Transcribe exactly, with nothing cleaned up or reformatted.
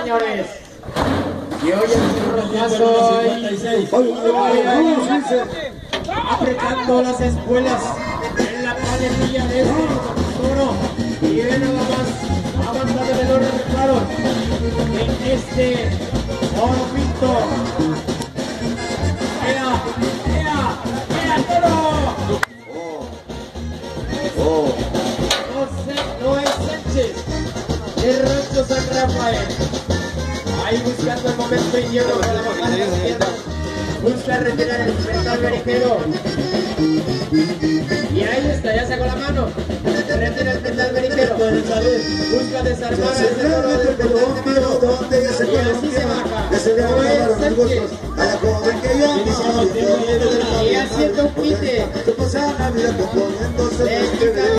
señores. Y hoy el caso apretando las espuelas en la paletilla de este toro. Y ve nada más avanzando de los resultados en este oro pinto. ¡Ea! ¡Ea! ¡Ea, toro! Oh. José Noé Sánchez, de Rancho San Rafael. Ahí buscando el momento idiomo para bajar las piernas. Busca retirar el metal berenjero. Y ahí está, ya sacó la mano. Retira el metal berenjero. Busca desarmar ese toro del metal berenjero. Y así se baja. Noé Sánchez. Y haciendo un quite.